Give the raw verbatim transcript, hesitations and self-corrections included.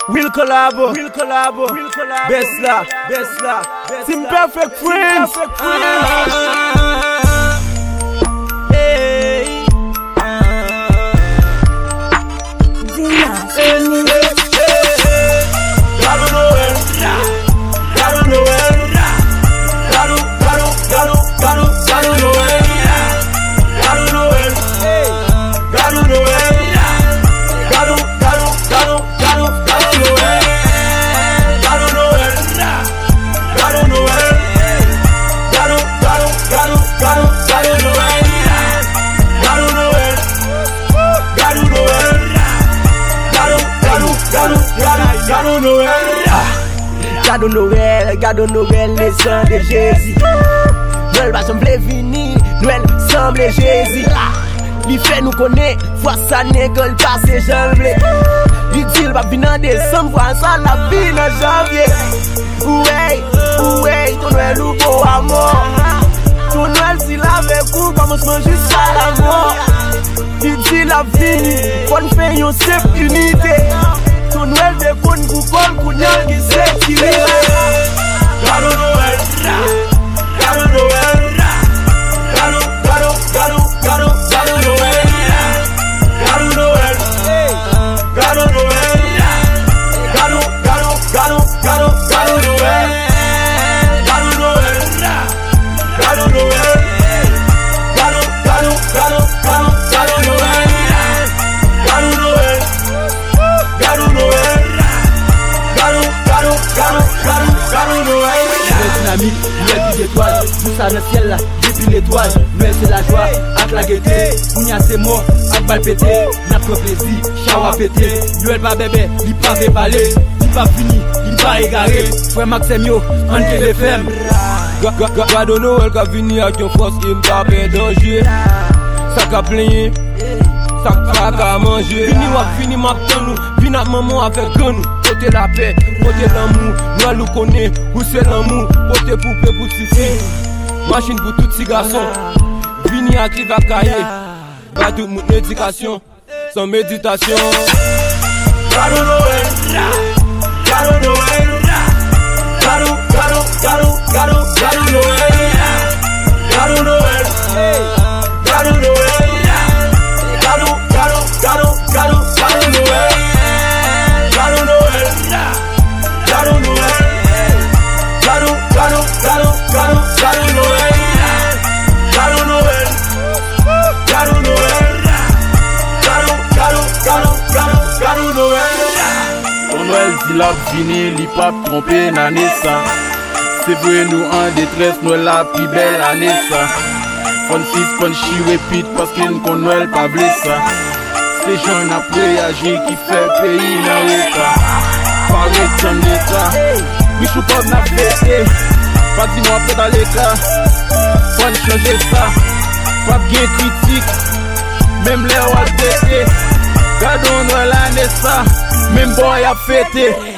Will collabo, will collabo, will collabo. Best la, best la, Team Perfect Friends. Perfect Friends. Hey. Gado Noel, Gado Noel, Gado, Gado, Gado, Gado, Gado Noel, Gado Noel, Gado Noel, Gado, Gado, Gado, Gado, Gado Noel, Gado Noel, Gado Noel, Gado, Gado, Gado, Gado, Gado Noel, Gado Noel, Gado Noel, Gado, Gado, Gado, Gado, Gado Noel. Gado Noël, Gado Noël, les sons de Jésus. Noël va sembler fini, Noël semble Jésus. Il fait nous connaître, fois ça n'école pas ses jambes. Il dit il va venir en décembre, voir ça la vie en janvier. Ouais, ouais, ton Noël ou beau amour. Ton Noël s'il avait cours, commencement jusqu'à la mort. Il dit la vie, bonne fait une seule unité. Ton Noël de bonne coupole, cougnal qui s'est tiré. Gado Noël, Gado Noël, Gado, Gado, Gado, Gado, Gado Noël, Gado Noël, Gado Noël, Gado, Gado, Gado, Gado, Gado Noël, Gado Noël, Gado Noël, Gado, Gado, Gado, Gado, Gado Noël, Gado Noël, Gado Noël, Gado, Gado, Gado, Gado, Gado Noël. Dynamique, Noël puis d'étoiles, tout ça dans le ciel là, depuis l'étoile. Noël c'est la joie, avec la gaieté, Mounia c'est mort, avec balle pété, notre plaisir, chao à pété. Noël pas bébé, il pas révalé, il pas fini, il pas égaré. Frère Maxime yo, on te les ferme. Gado Noël qui a fini avec une force, il m'a pas danger. Ça qu'a plaigné, ça qu'a manger. Fini moi, fini ma nous, fini à maman avec nous. Côté la paix, côté l'amour, Noël nous connaît, où c'est l'amour, côté poupée pour tisser. Machine pour tous ces garçons, fini à clip à cahier. Pas toute mon éducation, sans méditation. Gado Noël, Gado Noël, Gado, Gado, Gado, Gado, Gado Noël, Gado Noël, Gado Noël, Gado, Gado, Gado, Gado, Gado Noël. Gado Noël, Gado Noël, Gado, Gado, Gado, Gado, Gado Noël, Gado Noël, Gado Noël, Gado, Gado, Gado, Gado, Gado Noël. Ton Noël dit la fini, li pas trompé l'année ça. C'est vrai nous en détresse, Noël la plus belle année ça. Francis Punchy repeat parce qu'il qu'on Noël pas blessé ça. Ces gens après agir qui fait pays dans l'état. Parler de l'état. Oui, je suis pas n'a fêté. Pas dis-moi pas dans l'état. Faut changer ça. Pas bien critique. Même les rois pété. Gado Noël l'année ça. Même boy a fêté.